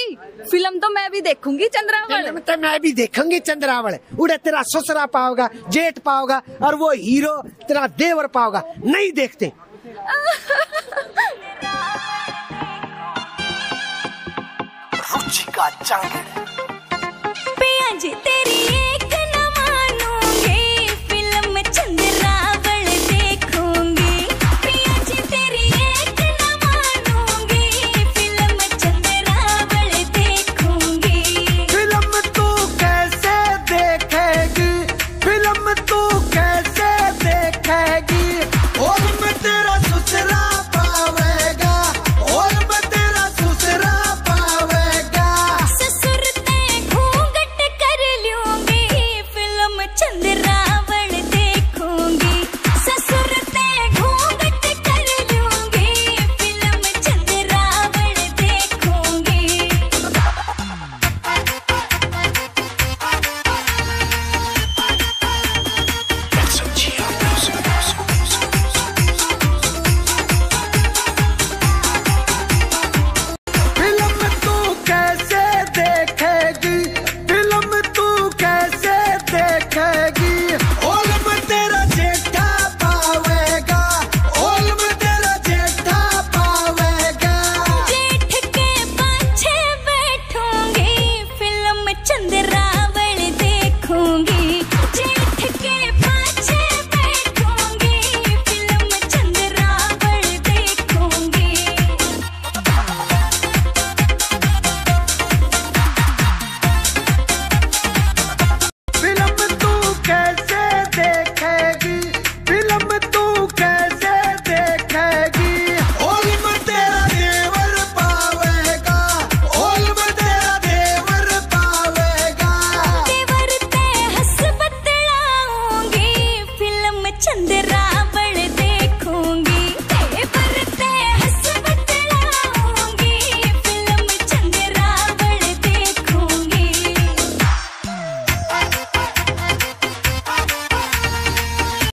भाई फिल्म तो मैं भी देखूंगी चंद्रावल। फिल्म तो मैं भी देखूंगी चंद्रावल। उड़े तेरा ससुरा पाओगा, जेठ पाओगा और वो हीरो तेरा देवर पाओगा। नहीं देखते। रुचि का जांगड़ पिया जी तेरी एक